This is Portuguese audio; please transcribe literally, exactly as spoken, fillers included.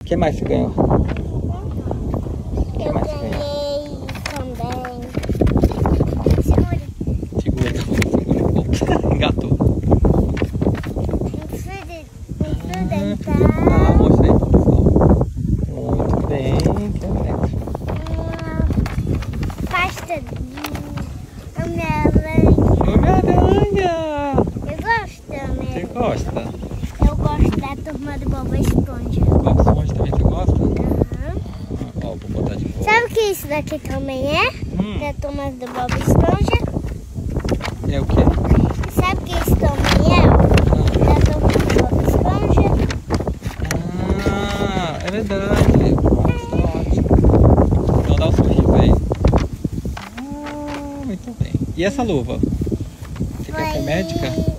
que mais você ganhou? Eu mais você ganhei também. Segura. Segura, segura um pouco. Engatou. Um fio de- um fio dental. Ah, mostra aí pro pessoal. Muito bem, que é Uma pasta de Homem-Aranha. Homem-Aranha! Eu gosto também. Você gosta? Eu gosto da turma do Bob Esponja. Bob Esponja também você gosta? Aham. Ó, vou botar de volta. Sabe o que isso daqui também é? Hum, Da turma do Bob Esponja. é o quê? Sabe o que isso também é? Da turma do Bob Esponja. Ah, é verdade. Nossa, ótimo. Então dá um sorriso aí. Ah, muito bem. E essa luva? Você quer ser médica?